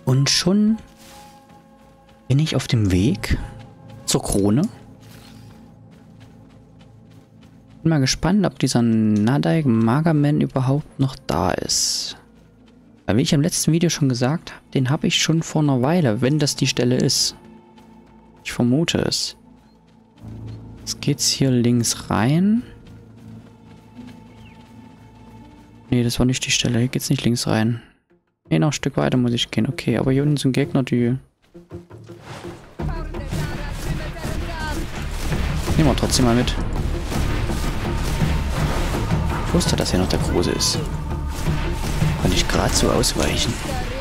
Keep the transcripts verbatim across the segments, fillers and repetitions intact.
Und schon bin ich auf dem Weg zur Krone. Bin mal gespannt, ob dieser Nadaik Magomed überhaupt noch da ist. Weil, wie ich im letzten Video schon gesagt habe, den habe ich schon vor einer Weile, wenn das die Stelle ist. Ich vermute es. Jetzt geht's hier links rein. Nee, das war nicht die Stelle. Hier geht's nicht links rein. Nee, noch ein Stück weiter muss ich gehen. Okay, aber hier unten sind Gegner, die... Nehmen wir trotzdem mal mit. Ich wusste, dass hier noch der Große ist. Kann ich gerade so ausweichen.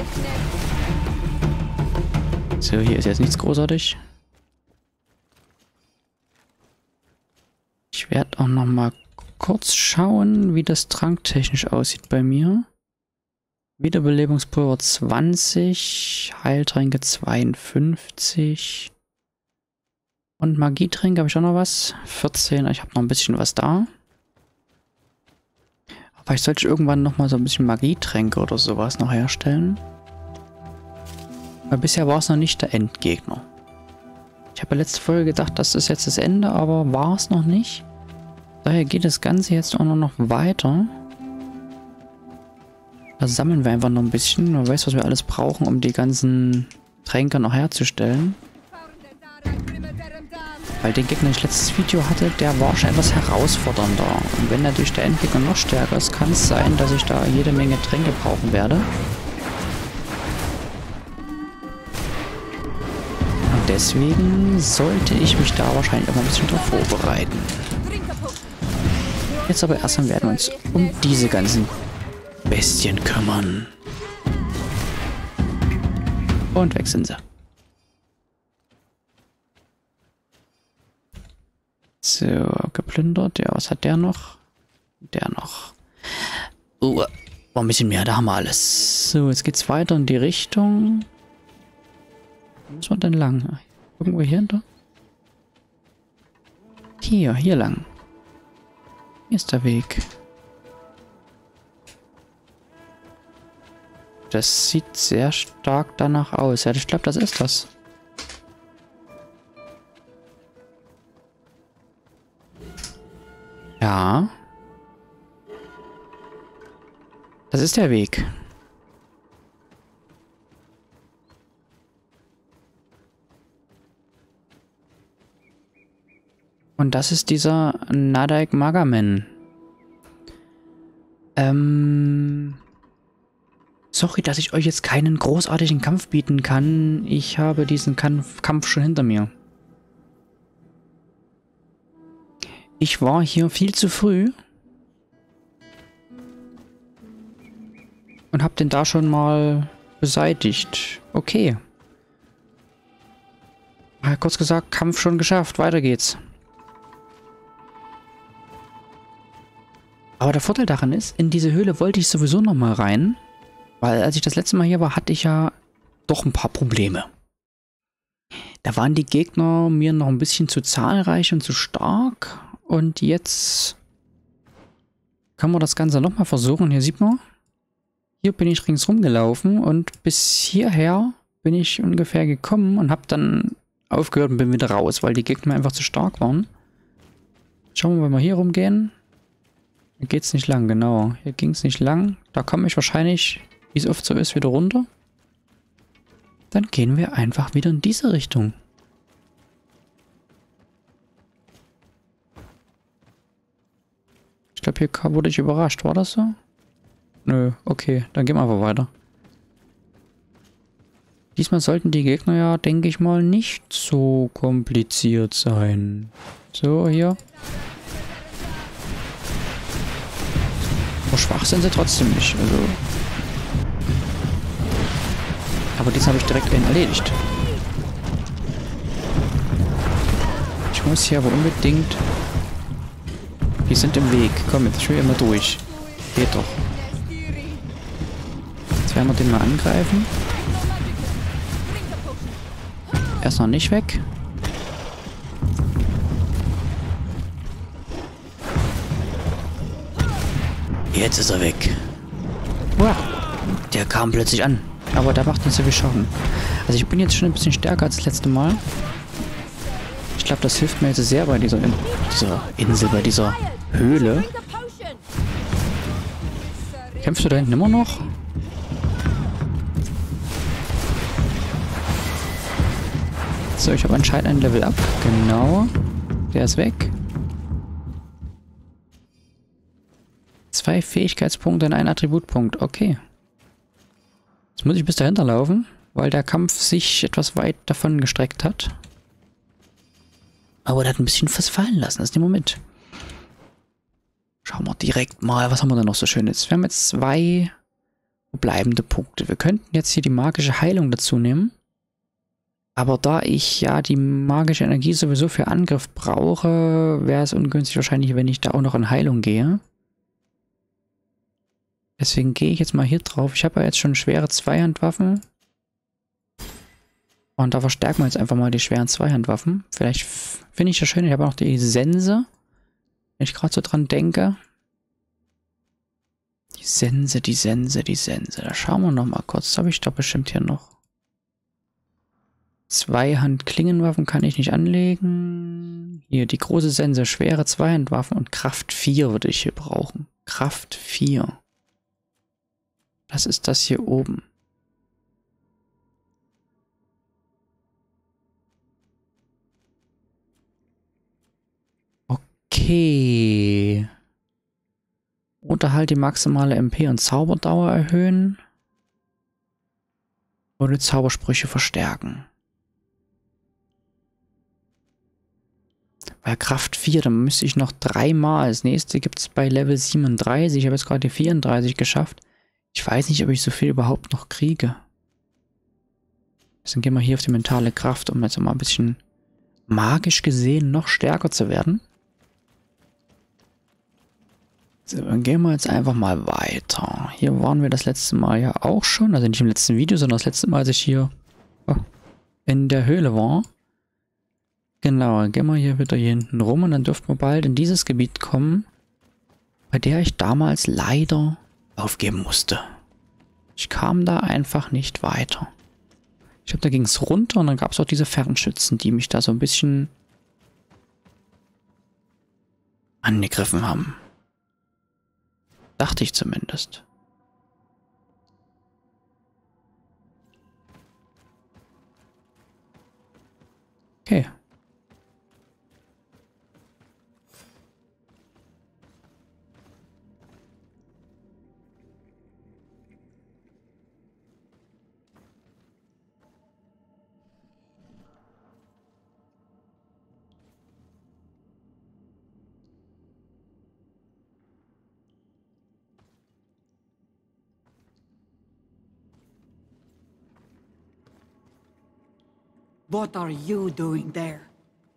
So, hier ist jetzt nichts großartig. Ich werde auch noch mal kurz schauen, wie das tranktechnisch aussieht bei mir. Wiederbelebungspulver zwanzig, Heiltränke zweiundfünfzig. Und Magietränke habe ich auch noch was. vierzehn, ich habe noch ein bisschen was da. Vielleicht sollte ich irgendwann noch mal so ein bisschen Magietränke oder sowas noch herstellen. Weil bisher war es noch nicht der Endgegner. Ich habe ja letzte Folge gedacht, das ist jetzt das Ende, aber war es noch nicht. Daher geht das Ganze jetzt auch noch weiter. Da sammeln wir einfach noch ein bisschen. Man weiß, was wir alles brauchen, um die ganzen Tränke noch herzustellen. Weil den Gegner, den ich letztes Video hatte, der war schon etwas herausfordernder. Und wenn natürlich der Endgegner noch stärker ist, kann es sein, dass ich da jede Menge Tränke brauchen werde. Und deswegen sollte ich mich da wahrscheinlich immer ein bisschen drauf vorbereiten. Jetzt aber erstmal werden wir uns um diese ganzen Bestien kümmern. Und weg sind sie. So, geplündert. Ja, was hat der noch? Der noch. Oh, war ein bisschen mehr, da haben wir alles. So, jetzt geht's weiter in die Richtung. Wo muss man denn lang? Irgendwo hier hinter? Hier, hier lang. Hier ist der Weg. Das sieht sehr stark danach aus. Ja, ich glaube, das ist das. Ja. Das ist der Weg. Und das ist dieser Nadaik Magomed. Ähm... Sorry, dass ich euch jetzt keinen großartigen Kampf bieten kann. Ich habe diesen Kampf, Kampf schon hinter mir. Ich war hier viel zu früh. Und habe den da schon mal beseitigt. Okay. Kurz gesagt, Kampf schon geschafft. Weiter geht's. Aber der Vorteil daran ist, in diese Höhle wollte ich sowieso noch mal rein. Weil als ich das letzte Mal hier war, hatte ich ja doch ein paar Probleme. Da waren die Gegner mir noch ein bisschen zu zahlreich und zu stark. Und jetzt kann man das Ganze nochmal versuchen. Hier sieht man, hier bin ich ringsrum gelaufen und bis hierher bin ich ungefähr gekommen und habe dann aufgehört und bin wieder raus, weil die Gegner einfach zu stark waren. Schauen wir mal, wenn wir hier rumgehen. Hier geht es nicht lang, genau. Hier ging es nicht lang. Da komme ich wahrscheinlich, wie es oft so ist, wieder runter. Dann gehen wir einfach wieder in diese Richtung. Ich glaube, hier wurde ich überrascht. War das so? Nö, okay. Dann gehen wir einfach weiter. Diesmal sollten die Gegner ja, denke ich mal, nicht so kompliziert sein. So, hier. Aber schwach sind sie trotzdem nicht. Also. Aber diesen habe ich direkt einen erledigt. Ich muss hier aber unbedingt... Die sind im Weg. Komm, jetzt ich will immer durch. Geht doch. Jetzt werden wir den mal angreifen. Er ist noch nicht weg. Jetzt ist er weg. Wow. Der kam plötzlich an. Aber der macht nicht so viel Schaden. Also ich bin jetzt schon ein bisschen stärker als das letzte Mal. Ich glaube, das hilft mir jetzt sehr bei dieser, In dieser Insel, bei dieser Höhle. Kämpfst du da hinten immer noch? So, ich habe anscheinend ein Level up. Genau. Der ist weg. Zwei Fähigkeitspunkte und ein Attributpunkt. Okay. Jetzt muss ich bis dahinter laufen, weil der Kampf sich etwas weit davon gestreckt hat. Aber der hat ein bisschen was fallen lassen. Das nehmen wir mit. Schauen wir direkt mal, was haben wir denn noch so Schönes? Wir haben jetzt zwei bleibende Punkte. Wir könnten jetzt hier die magische Heilung dazu nehmen. Aber da ich ja die magische Energie sowieso für Angriff brauche, wäre es ungünstig wahrscheinlich, wenn ich da auch noch in Heilung gehe. Deswegen gehe ich jetzt mal hier drauf. Ich habe ja jetzt schon schwere Zweihandwaffen. Und da verstärken wir jetzt einfach mal die schweren Zweihandwaffen. Vielleicht finde ich das schön. Ich habe auch noch die Sense. Wenn ich gerade so dran denke. Die Sense, die Sense, die Sense. Da schauen wir noch mal kurz. Das habe ich doch bestimmt hier noch. Zweihand-Klingenwaffen kann ich nicht anlegen. Hier, die große Sense, schwere Zweihandwaffen und Kraft vier würde ich hier brauchen. Kraft vier. Das ist das hier oben. Okay. Unterhalt die maximale M P und Zauberdauer erhöhen. Oder Zaubersprüche verstärken. Bei Kraft vier, dann müsste ich noch dreimal. Das nächste gibt es bei Level siebenunddreißig. Ich habe jetzt gerade die vierunddreißig geschafft. Ich weiß nicht, ob ich so viel überhaupt noch kriege. Deswegen gehen wir hier auf die mentale Kraft, um jetzt mal ein bisschen magisch gesehen noch stärker zu werden. So, dann gehen wir jetzt einfach mal weiter. Hier waren wir das letzte Mal ja auch schon. Also nicht im letzten Video, sondern das letzte Mal, als ich hier in der Höhle war. Genau, dann gehen wir hier wieder hier hinten rum und dann dürften wir bald in dieses Gebiet kommen, bei der ich damals leider aufgeben musste. Ich kam da einfach nicht weiter. Ich glaube, da ging es runter und dann gab es auch diese Fernschützen, die mich da so ein bisschen angegriffen haben. Dachte ich zumindest. Okay. What are you doing there?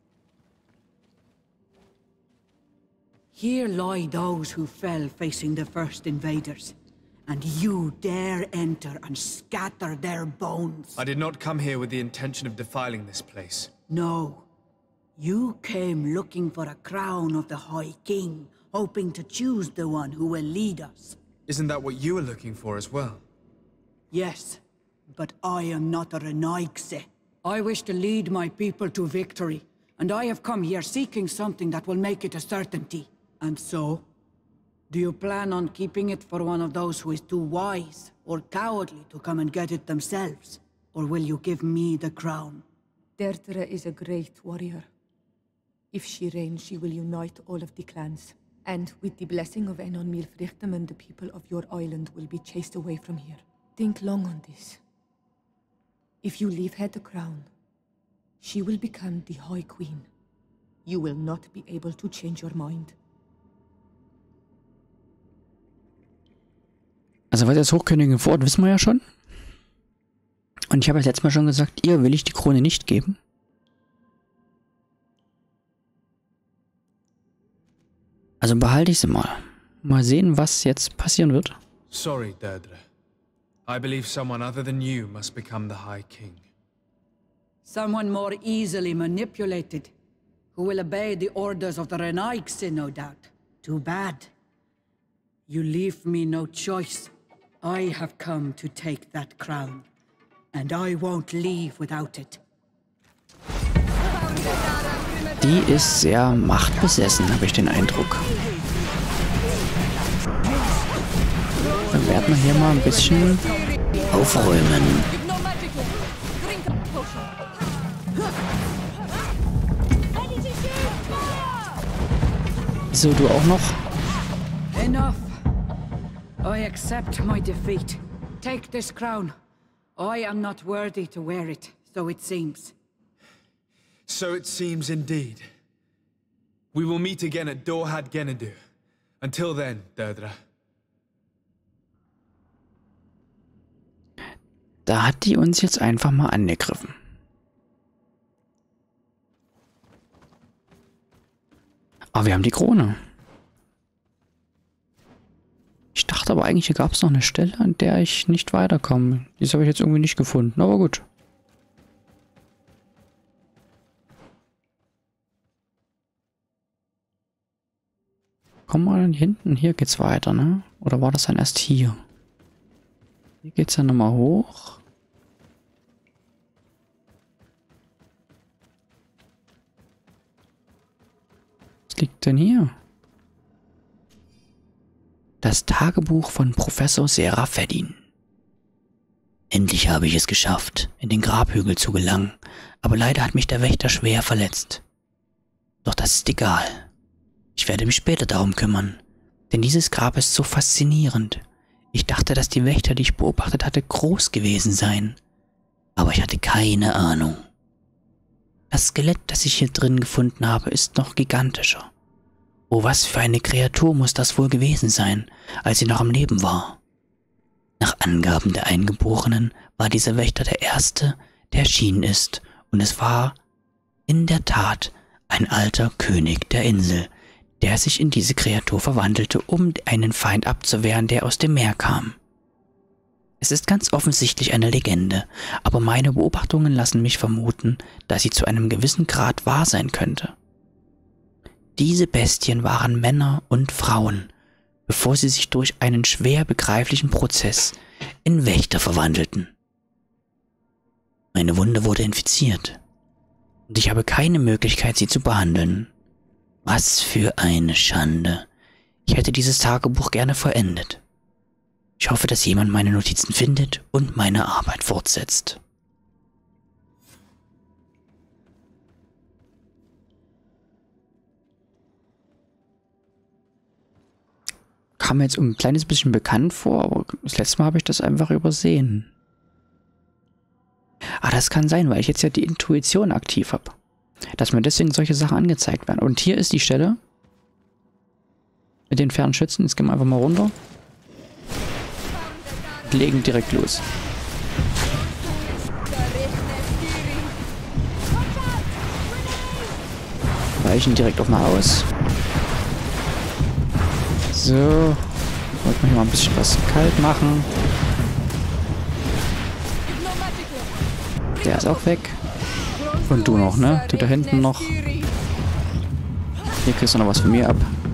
Here lie those who fell facing the first invaders, and you dare enter and scatter their bones. I did not come here with the intention of defiling this place. No. You came looking for a crown of the High King, hoping to choose the one who will lead us. Isn't that what you were looking for as well? Yes, but I am not a Renaigse. I wish to lead my people to victory, and I have come here seeking something that will make it a certainty. And so, do you plan on keeping it for one of those who is too wise or cowardly to come and get it themselves? Or will you give me the crown? Deirdre is a great warrior. If she reigns, she will unite all of the clans. And with the blessing of Enon Milfrichtem, the people of your island will be chased away from here. Think long on this. If you leave her the crown, she will become the High Queen. You will not be able to change your mind. Also was als Hochkönigin vor Ort wissen wir ja schon. Und ich habe ja letztes Mal schon gesagt, ihr will ich die Krone nicht geben. Also behalte ich sie mal. Mal sehen, was jetzt passieren wird. Sorry, Deirdre. I believe someone other than you must become the High King. Someone more easily manipulated, who will obey the orders of the Renaigse, no doubt. Too bad. You leave me no choice. I have come to take that crown, and I won't leave without it. Die ist sehr machtbesessen, habe ich den Eindruck. Dann werden wir hier mal ein bisschen aufräumen. So, du auch noch? Enough. I accept my defeat. Take this crown. I am not worthy to wear it, so it seems. So it seems indeed. We will meet again at Dorhad Genadu. Until then, Deirdre. Da hat die uns jetzt einfach mal angegriffen. Aber wir haben die Krone. Ich dachte aber eigentlich, hier gab es noch eine Stelle, an der ich nicht weiterkomme. Das habe ich jetzt irgendwie nicht gefunden, aber gut. Komm mal dann hinten, hier geht's weiter, ne? Oder war das dann erst hier? Hier geht's dann nochmal hoch. Was liegt denn hier? Das Tagebuch von Professor Sarah Fedin. Endlich habe ich es geschafft, in den Grabhügel zu gelangen, aber leider hat mich der Wächter schwer verletzt. Doch das ist egal. Ich werde mich später darum kümmern, denn dieses Grab ist so faszinierend. Ich dachte, dass die Wächter, die ich beobachtet hatte, groß gewesen seien. Aber ich hatte keine Ahnung. Das Skelett, das ich hier drin gefunden habe, ist noch gigantischer. Oh, was für eine Kreatur muss das wohl gewesen sein, als sie noch am Leben war. Nach Angaben der Eingeborenen war dieser Wächter der Erste, der erschienen ist, und es war in der Tat ein alter König der Insel, der sich in diese Kreatur verwandelte, um einen Feind abzuwehren, der aus dem Meer kam. Es ist ganz offensichtlich eine Legende, aber meine Beobachtungen lassen mich vermuten, dass sie zu einem gewissen Grad wahr sein könnte. Diese Bestien waren Männer und Frauen, bevor sie sich durch einen schwer begreiflichen Prozess in Wächter verwandelten. Meine Wunde wurde infiziert, und ich habe keine Möglichkeit, sie zu behandeln. Was für eine Schande. Ich hätte dieses Tagebuch gerne vollendet. Ich hoffe, dass jemand meine Notizen findet und meine Arbeit fortsetzt. Kam mir jetzt ein kleines bisschen bekannt vor, aber das letzte Mal habe ich das einfach übersehen. Ah, das kann sein, weil ich jetzt ja die Intuition aktiv habe. Dass mir deswegen solche Sachen angezeigt werden. Und hier ist die Stelle. Mit den Fernschützen. Jetzt gehen wir einfach mal runter. Legen direkt los. Weichen direkt auch mal aus. So. Wollte man hier mal ein bisschen was kalt machen. Der ist auch weg. Und du noch, ne? Du da hinten noch. Hier kriegst du noch was von mir ab.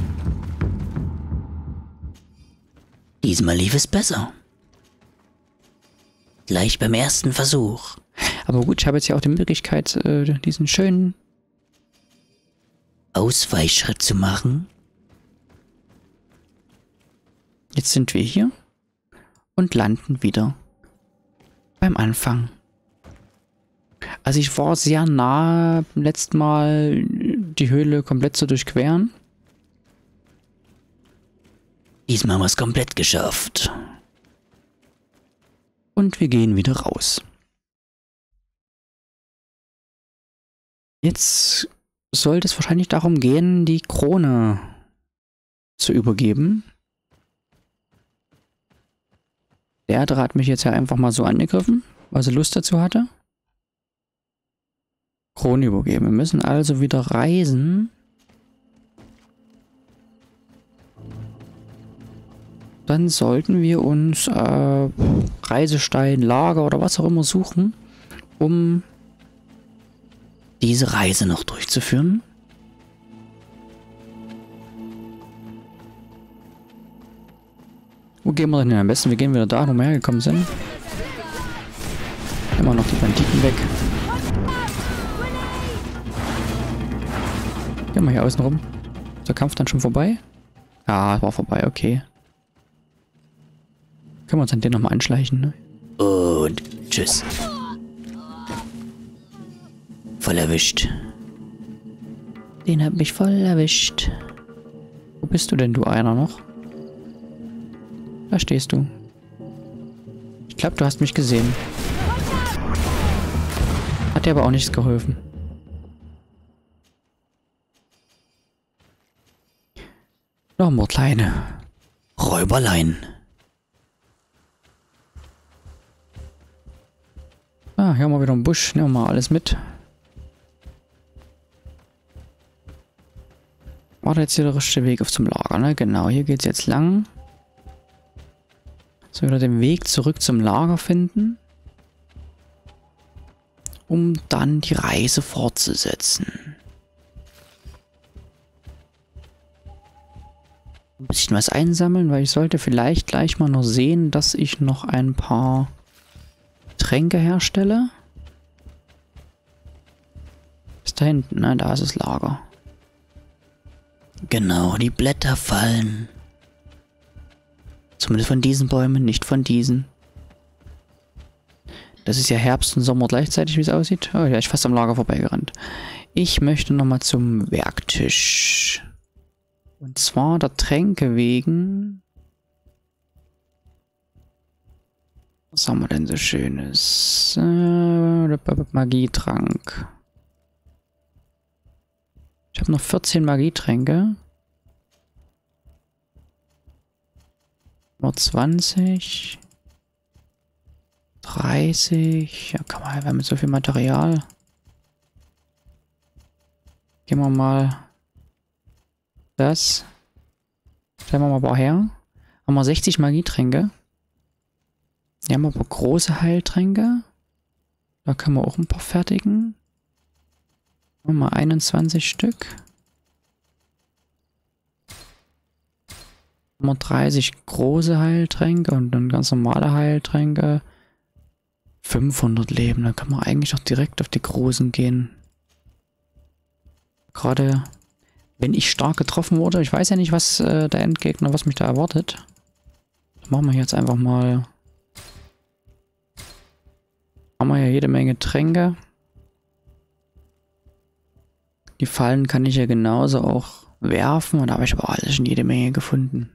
Diesmal lief es besser. Gleich beim ersten Versuch. Aber gut, ich habe jetzt ja auch die Möglichkeit, äh, diesen schönen Ausweichschritt zu machen. Jetzt sind wir hier und landen wieder beim Anfang. Also ich war sehr nah beim letzten Mal die Höhle komplett zu durchqueren. Diesmal haben wir es komplett geschafft. Und wir gehen wieder raus. Jetzt sollte es wahrscheinlich darum gehen, die Krone zu übergeben. Der andere hat mich jetzt ja einfach mal so angegriffen, weil sie Lust dazu hatte. Krone übergeben. Wir müssen also wieder reisen. Dann sollten wir uns äh, Reisestein, Lager oder was auch immer suchen, um diese Reise noch durchzuführen. Wo gehen wir denn hin? Am besten, wir gehen wieder da, wo wir hergekommen sind. Immer noch die Banditen weg. Gehen wir hier außen rum. Ist der Kampf dann schon vorbei? Ja, war vorbei, okay. Können wir uns an den nochmal anschleichen, ne? Und tschüss. Voll erwischt. Den hat mich voll erwischt. Wo bist du denn, du einer noch? Da stehst du. Ich glaube, du hast mich gesehen. Hat dir aber auch nichts geholfen. Noch mal kleine Räuberlein. Ah, hier haben wir wieder einen Busch. Nehmen wir mal alles mit. War da jetzt hier der richtige Weg auf zum Lager, ne? Genau, hier geht es jetzt lang. So, wieder den Weg zurück zum Lager finden. Um dann die Reise fortzusetzen. Ein bisschen was einsammeln, weil ich sollte vielleicht gleich mal noch sehen, dass ich noch ein paar Tränke herstelle. Ist da hinten, ne? Da ist das Lager. Genau, die Blätter fallen. Zumindest von diesen Bäumen, nicht von diesen. Das ist ja Herbst und Sommer gleichzeitig, wie es aussieht. Oh ja, ich bin fast am Lager vorbeigerannt. Ich möchte nochmal zum Werktisch. Und zwar der Tränke wegen. Was haben wir denn so Schönes? Äh, Magietrank. Ich habe noch vierzehn Magietränke. Nur zwanzig. dreißig. Ja, kann man, wir haben mit so viel Material. Gehen wir mal das. Stellen wir mal ein paar her. Haben wir sechzig Magietränke. Wir haben aber große Heiltränke. Da können wir auch ein paar fertigen. Machen wir mal einundzwanzig Stück. Haben wir dreißig große Heiltränke und dann ganz normale Heiltränke. fünfhundert Leben. Da kann man eigentlich auch direkt auf die großen gehen. Gerade wenn ich stark getroffen wurde. Ich weiß ja nicht, was äh, der Endgegner, was mich da erwartet. Das machen wir jetzt einfach mal. Haben wir ja jede Menge Tränke. Die Fallen kann ich ja genauso auch werfen. Und da habe ich aber alles schon jede Menge gefunden.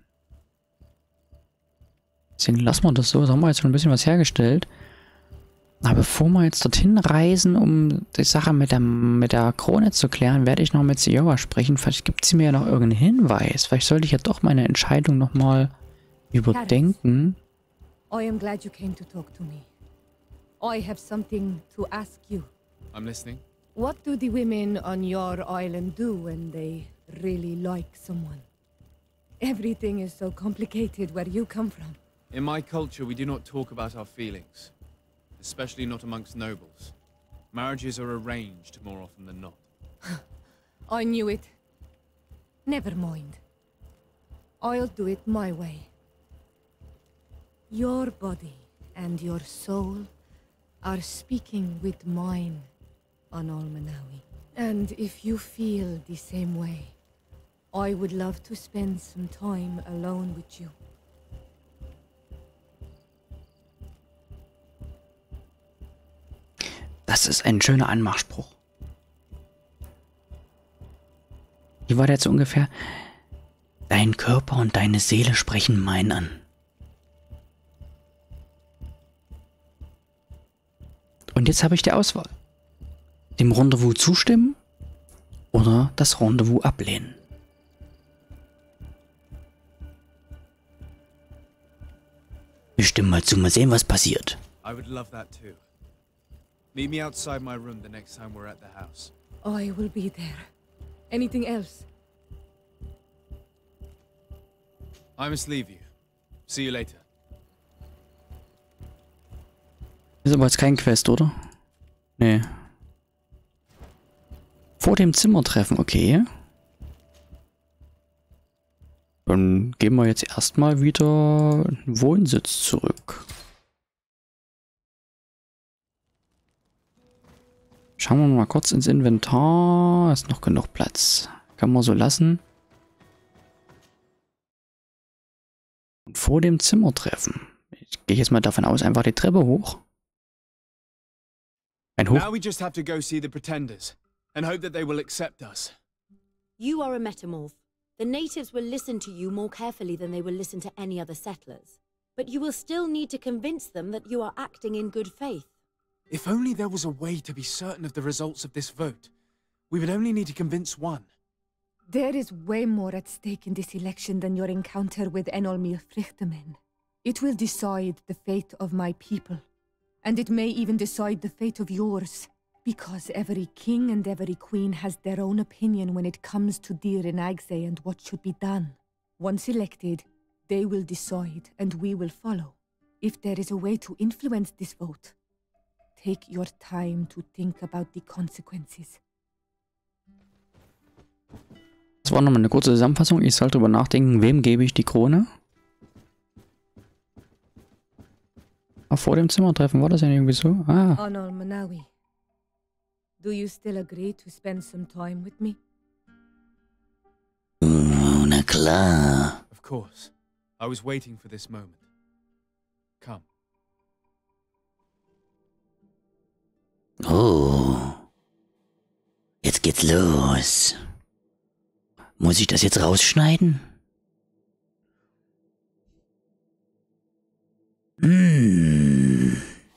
Deswegen lassen wir das so. Da haben wir jetzt schon ein bisschen was hergestellt. Aber bevor wir jetzt dorthin reisen, um die Sache mit der, mit der Krone zu klären, werde ich noch mit Sieowa sprechen. Vielleicht gibt sie mir ja noch irgendeinen Hinweis. Vielleicht sollte ich ja doch meine Entscheidung nochmal überdenken. I am glad you came to talk to me. I have something to ask you. I'm listening. What do the women on your island do when they really like someone? Everything is so complicated where you come from. In my culture, we do not talk about our feelings. Especially not amongst nobles. Marriages are arranged more often than not. I knew it. Never mind. I'll do it my way. Your body and your soul are speaking with mine on Almanawi. And if you feel the same way, I would love to spend some time alone with you. Das ist ein schöner Anmachspruch. Wie war der jetzt ungefähr? Dein Körper und deine Seele sprechen meinen an. Und jetzt habe ich die Auswahl. Dem Rendezvous zustimmen oder das Rendezvous ablehnen. Wir stimmen mal zu, mal sehen, was passiert. I would love that too. Meet me outside my room the next time we're at the house. I will be there. Anything else? I must leave you. See you later. Ist aber jetzt kein Quest, oder? Nee. Vor dem Zimmer treffen, okay. Dann gehen wir jetzt erstmal wieder in den Wohnsitz zurück. Schauen wir mal kurz ins Inventar. Ist noch genug Platz. Können wir so lassen. Und vor dem Zimmer treffen. Ich gehe jetzt mal davon aus, einfach die Treppe hoch. Ein Hoch. Now we just have to go see the pretenders and hope that they will accept us. You are a metamorph. The natives will listen to you more carefully than they will listen to any other settlers. But you will still need to convince them that you are acting in good faith. If only there was a way to be certain of the results of this vote. We would only need to convince one. There is way more at stake in this election than your encounter with Enolmir Frichtemen. It will decide the fate of my people. And it may even decide the fate of yours. Because every king and every queen has their own opinion when it comes to Dir Enaigse and what should be done. Once elected, they will decide and we will follow. If there is a way to influence this vote, take your time to think about the consequences. Das war nochmal eine kurze Zusammenfassung. Ich sollte darüber nachdenken, wem gebe ich die Krone? Ah, vor dem Zimmertreffen war das ja irgendwie so. Ah. Anol Manawi, do you still agree to spend some time with me? Oh, na klar. Of course. I was waiting for this moment. Come. Oh. Jetzt geht's los. Muss ich das jetzt rausschneiden? Hm.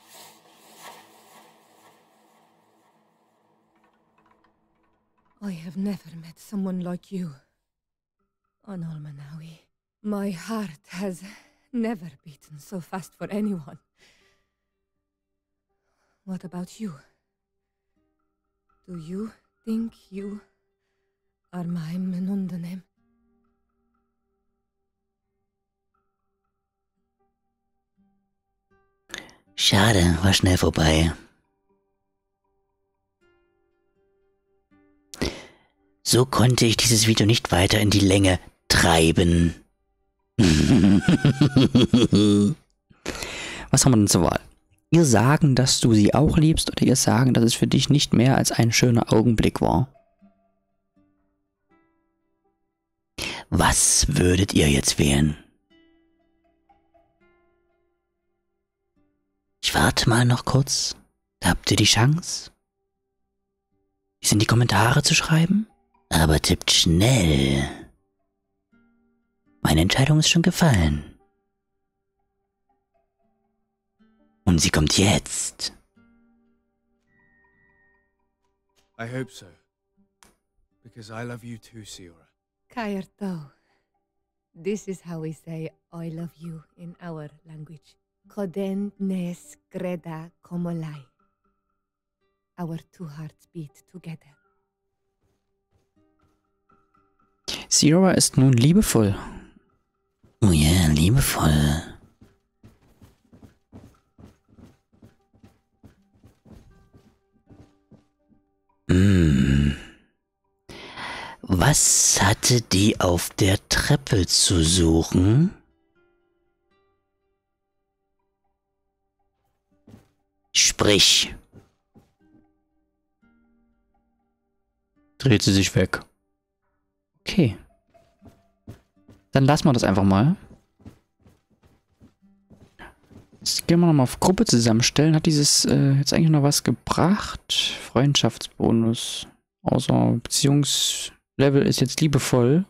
I have never met someone like you, Anol Manawi. My heart has never beaten so fast for anyone. What about you? Do you think you are my Menundanem? Schade, war schnell vorbei. So konnte ich dieses Video nicht weiter in die Länge treiben. Was haben wir denn zur Wahl? Ihr sagen, dass du sie auch liebst, oder ihr sagen, dass es für dich nicht mehr als ein schöner Augenblick war? Was würdet ihr jetzt wählen? Ich warte mal noch kurz. Da habt ihr die Chance. Dies in die Kommentare zu schreiben. Aber tippt schnell. Meine Entscheidung ist schon gefallen. Und sie kommt jetzt. I hope so. Because I love you too, Siora. Kaerto. This is how we say I love you in our language. Koden nes greda komolai. Our two hearts beat together. Siora ist nun liebevoll. Oh ja, yeah, liebevoll. Hm. Was hatte die auf der Treppe zu suchen? Sprich. Dreht sie sich weg. Okay. Dann lassen wir das einfach mal. Jetzt gehen wir nochmal auf Gruppe zusammenstellen. Hat dieses äh, jetzt eigentlich noch was gebracht? Freundschaftsbonus. Außer Beziehungslevel ist jetzt liebevoll.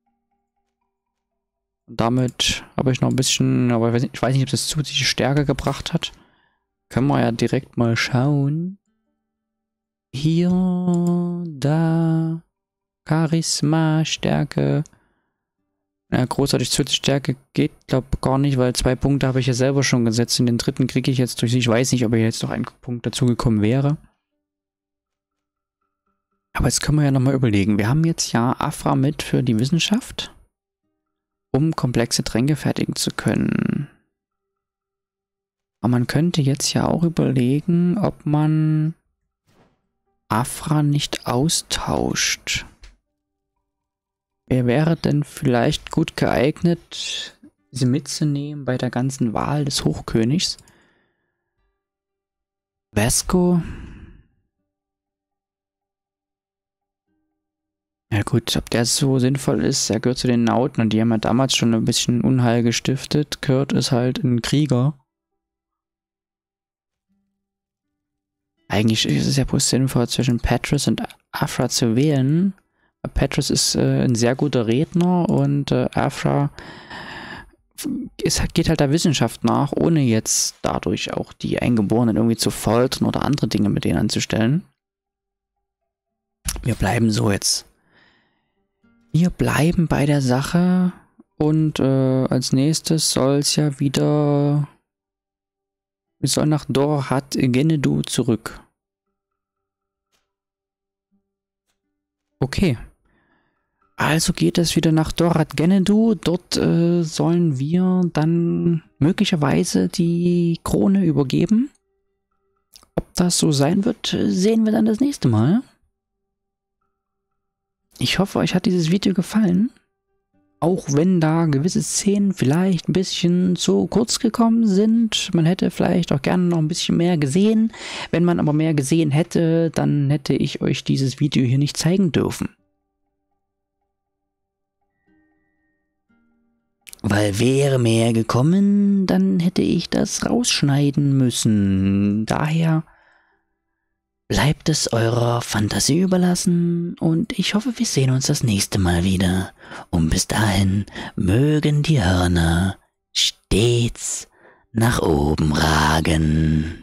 Und damit habe ich noch ein bisschen, aber ich weiß nicht, ich weiß nicht, ob das zusätzliche Stärke gebracht hat. Können wir ja direkt mal schauen. Hier, da, Charisma, Stärke. Ja, großartig zusätzliche Stärke geht, glaube ich, gar nicht, weil zwei Punkte habe ich ja selber schon gesetzt. In den dritten kriege ich jetzt durch sie. Ich weiß nicht, ob hier jetzt noch ein Punkt dazugekommen wäre. Aber jetzt können wir ja nochmal überlegen. Wir haben jetzt ja Afra mit für die Wissenschaft, um komplexe Tränke fertigen zu können. Aber man könnte jetzt ja auch überlegen, ob man Afra nicht austauscht. wer wäre denn vielleicht gut geeignet, sie mitzunehmen bei der ganzen Wahl des Hochkönigs? Vasco? Ja gut, ob der so sinnvoll ist, er gehört zu den Nauten und die haben ja damals schon ein bisschen Unheil gestiftet. Kurt ist halt ein Krieger. Eigentlich ist es ja bloß sinnvoll, zwischen Patris und Afra zu wählen. Patris ist äh, ein sehr guter Redner und äh, Afra ist, geht halt der Wissenschaft nach, ohne jetzt dadurch auch die Eingeborenen irgendwie zu foltern oder andere Dinge mit denen anzustellen. Wir bleiben so jetzt. Wir bleiben bei der Sache und äh, als nächstes soll es ja wieder... Wir sollen nach Dor-Had Genedou zurück. Okay. Also geht es wieder nach Dor-Had Genedou. Dort äh, sollen wir dann möglicherweise die Krone übergeben. Ob das so sein wird, sehen wir dann das nächste Mal. Ich hoffe, euch hat dieses Video gefallen. Auch wenn da gewisse Szenen vielleicht ein bisschen zu kurz gekommen sind. Man hätte vielleicht auch gerne noch ein bisschen mehr gesehen. Wenn man aber mehr gesehen hätte, dann hätte ich euch dieses Video hier nicht zeigen dürfen. Weil wäre mehr gekommen, dann hätte ich das rausschneiden müssen. Daher bleibt es eurer Fantasie überlassen und ich hoffe, wir sehen uns das nächste Mal wieder. Und bis dahin mögen die Hörner stets nach oben ragen.